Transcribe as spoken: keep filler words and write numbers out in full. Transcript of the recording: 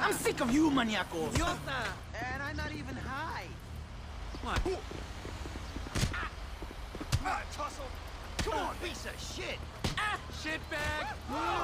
I'm sick of you, maniacos. Idiota! And I'm not even high. What? Ah, tussle! Come on, piece of shit! Shitbag!